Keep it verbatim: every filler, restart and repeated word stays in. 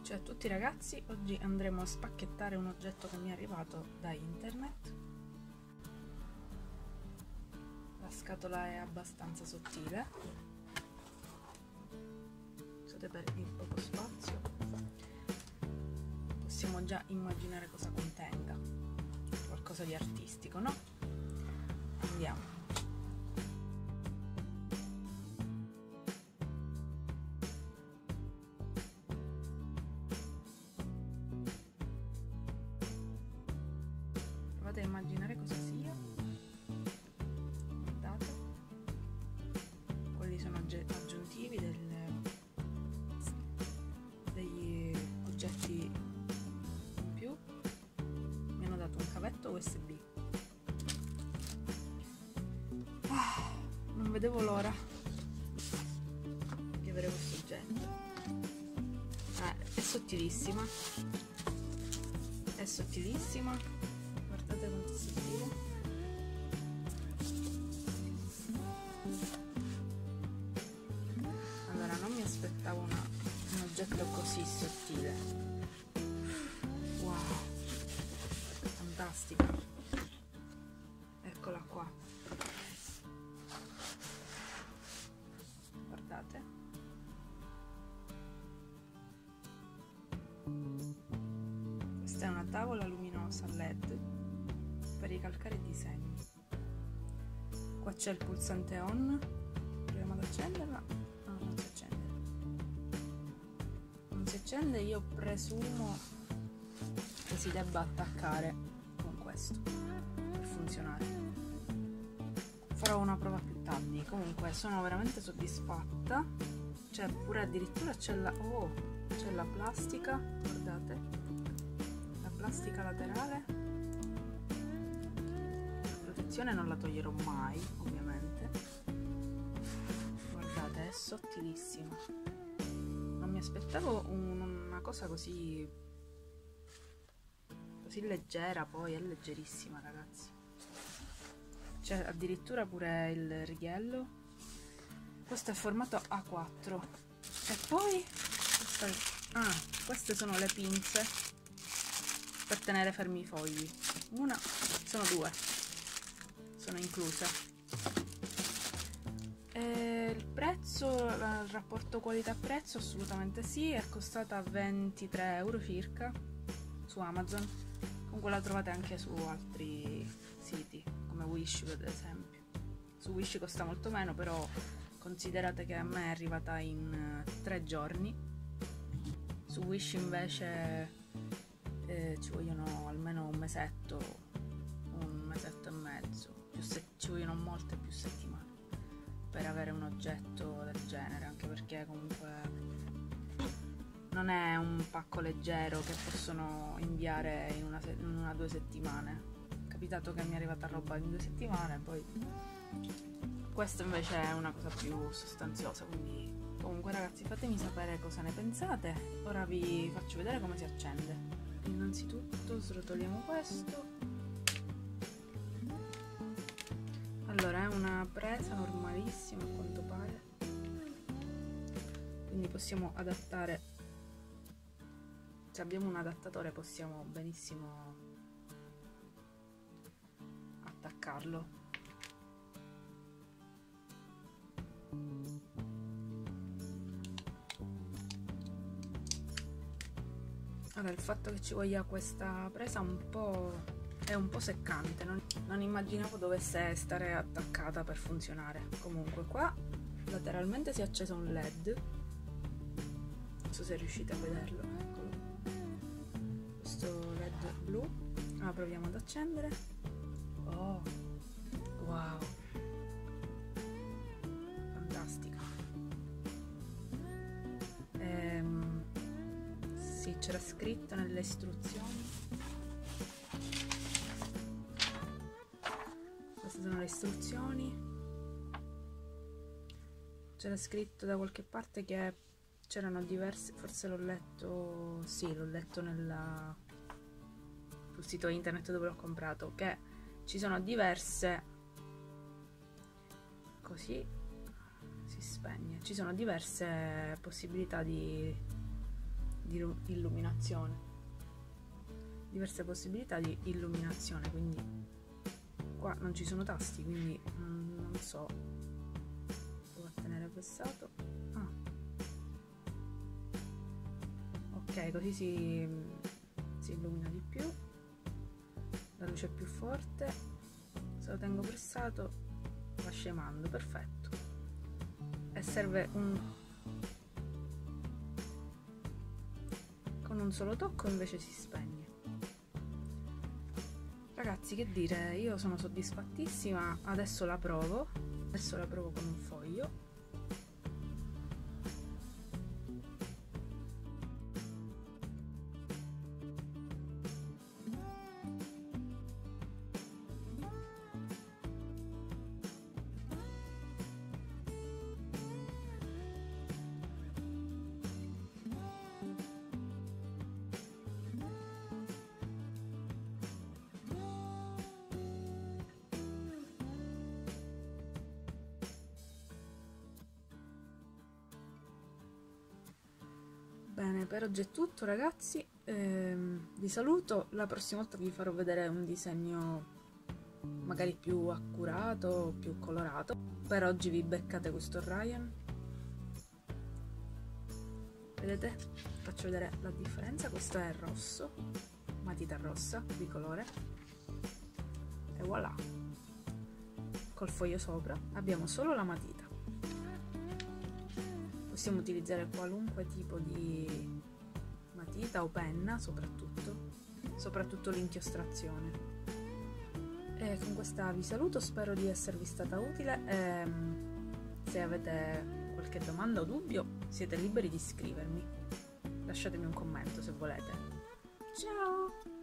Ciao a tutti ragazzi, oggi andremo a spacchettare un oggetto che mi è arrivato da internet. La scatola è abbastanza sottile, scusate per il poco spazio. Possiamo già immaginare cosa contenga, qualcosa di artistico, no? Andiamo. Provate a immaginare cosa sia. Guardate, quelli sono aggiuntivi del, degli oggetti in più. Mi hanno dato un cavetto U S B. Ah, non vedevo l'ora di avere questo oggetto. Eh, è sottilissima, è sottilissima. Guardate quanto è sottile. Allora, non mi aspettavo una, un oggetto così sottile. Wow, fantastica. Eccola qua. Guardate. Questa è una tavola luminosa L E D per ricalcare i disegni. Qua c'è il pulsante on. Proviamo ad accenderla. No, non si accende. Non si accende, io presumo che si debba attaccare con questo per funzionare. Farò una prova più tardi. Comunque sono veramente soddisfatta. C'è pure addirittura c'è la oh, c'è la plastica, guardate. La plastica laterale. Non la toglierò mai, ovviamente. Guardate, è sottilissima. Non mi aspettavo un, una cosa così così leggera. Poi è leggerissima, ragazzi. C'è addirittura pure il righello. Questo è formato A quattro. E poi questa, ah, queste sono le pinze per tenere fermi i fogli. Una, sono due. Sono incluse. E il prezzo, il rapporto qualità-prezzo assolutamente sì, è costata ventitré euro circa su Amazon. Comunque la trovate anche su altri siti come Wish, ad esempio. Su Wish costa molto meno, però considerate che a me è arrivata in tre giorni. Su Wish invece eh, ci vogliono almeno un mesetto, un mesetto e mezzo. Ci vogliono molte più settimane per avere un oggetto del genere, anche perché comunque non è un pacco leggero che possono inviare in una, in una due settimane. È capitato che mi è arrivata roba in due settimane, poi questo invece è una cosa più sostanziosa. Quindi comunque ragazzi, fatemi sapere cosa ne pensate. Ora vi faccio vedere come si accende. Innanzitutto srotoliamo questo. Allora, è una presa normalissima a quanto pare, quindi possiamo adattare, se abbiamo un adattatore possiamo benissimo attaccarlo. Allora, il fatto che ci voglia questa presa un po' è un po' seccante, non, non immaginavo dovesse stare attaccata per funzionare. Comunque qua lateralmente si è acceso un L E D, non so se riuscite a vederlo, eccolo, questo L E D blu. Allora proviamo ad accendere. Oh, wow, fantastica. Ehm, sì, c'era scritto nelle istruzioni. Queste sono le istruzioni. C'era scritto da qualche parte che c'erano diverse, forse l'ho letto, sì, l'ho letto nella, sul sito internet dove l'ho comprato, che ci sono diverse, così si spegne, ci sono diverse possibilità di di illuminazione, diverse possibilità di illuminazione, quindi qua non ci sono tasti, quindi non, non so, devo tenere pressato. Ah. Ok, così si, si illumina di più, la luce è più forte, se lo tengo pressato va scemando, perfetto. E serve un con un solo tocco invece si spegne. Ragazzi, che dire, io sono soddisfattissima, adesso la provo, adesso la provo con un foglio. Bene, per oggi è tutto ragazzi, ehm, vi saluto, la prossima volta vi farò vedere un disegno magari più accurato, più colorato. Per oggi vi beccate questo Ryan, vedete? Faccio vedere la differenza, questo è rosso, matita rossa di colore, e voilà, col foglio sopra abbiamo solo la matita. Possiamo utilizzare qualunque tipo di matita o penna, soprattutto, soprattutto l'inchiostrazione. E con questa vi saluto, spero di esservi stata utile e se avete qualche domanda o dubbio siete liberi di scrivermi. Lasciatemi un commento se volete. Ciao!